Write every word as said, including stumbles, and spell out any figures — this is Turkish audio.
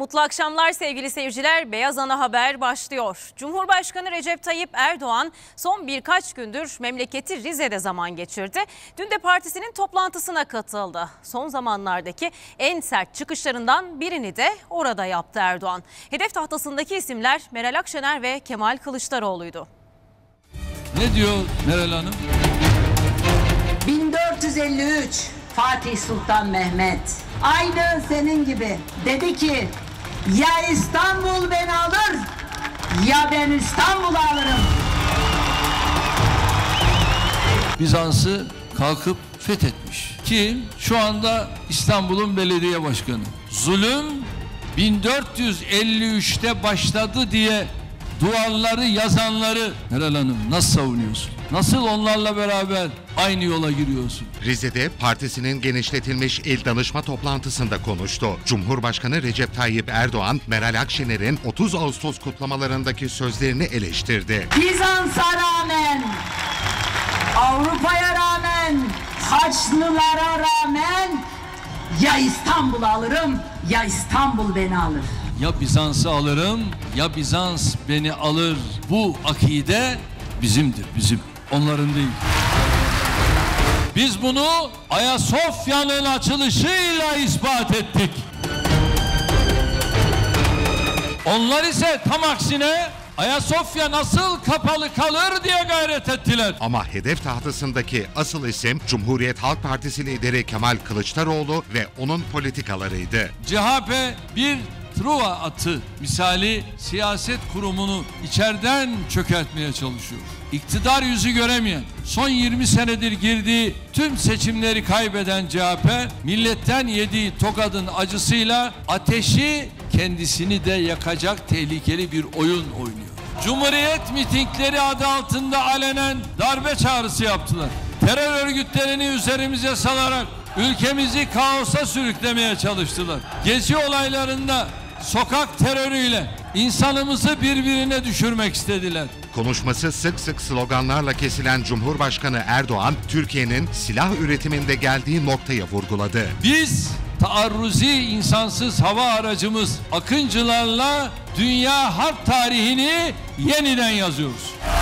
Mutlu akşamlar sevgili seyirciler. Beyaz Ana Haber başlıyor. Cumhurbaşkanı Recep Tayyip Erdoğan son birkaç gündür memleketi Rize'de zaman geçirdi. Dün de partisinin toplantısına katıldı. Son zamanlardaki en sert çıkışlarından birini de orada yaptı Erdoğan. Hedef tahtasındaki isimler Meral Akşener ve Kemal Kılıçdaroğlu'ydu. Ne diyor Meral Hanım? bin dört yüz elli üç Fatih Sultan Mehmet aynı senin gibi dedi ki ya İstanbul beni alır ya ben İstanbul'u alırım. Bizans'ı kalkıp fethetmiş. Kim? Şu anda İstanbul'un belediye başkanı. Zulüm bin dört yüz elli üç'te başladı diye duvarları yazanları Meral Hanım nasıl savunuyorsun? Nasıl onlarla beraber aynı yola giriyorsun? Rize'de partisinin genişletilmiş il danışma toplantısında konuştu. Cumhurbaşkanı Recep Tayyip Erdoğan, Meral Akşener'in otuz Ağustos kutlamalarındaki sözlerini eleştirdi. Bizans'a rağmen, Avrupa'ya rağmen, Haçlılara rağmen ya İstanbul'u alırım ya İstanbul beni alır. Ya Bizans'ı alırım ya Bizans beni alır. Bu akide bizimdir, bizim. Onların değil. Biz bunu Ayasofya'nın açılışıyla ispat ettik. Onlar ise tam aksine Ayasofya nasıl kapalı kalır diye gayret ettiler. Ama hedef tahtasındaki asıl isim Cumhuriyet Halk Partisi lideri Kemal Kılıçdaroğlu ve onun politikalarıydı. C H P bir Truva atı misali siyaset kurumunu içeriden çökertmeye çalışıyor. İktidar yüzü göremeyen, son yirmi senedir girdiği tüm seçimleri kaybeden C H P, milletten yediği tokadın acısıyla ateşi kendisini de yakacak tehlikeli bir oyun oynuyor. Cumhuriyet mitingleri adı altında alenen darbe çağrısı yaptılar. Terör örgütlerini üzerimize salarak ülkemizi kaosa sürüklemeye çalıştılar. Gezi olaylarında sokak terörüyle insanımızı birbirine düşürmek istediler. Konuşması sık sık sloganlarla kesilen Cumhurbaşkanı Erdoğan, Türkiye'nin silah üretiminde geldiği noktaya vurguladı. Biz taarruzi insansız hava aracımız Akıncılarla dünya harp tarihini yeniden yazıyoruz.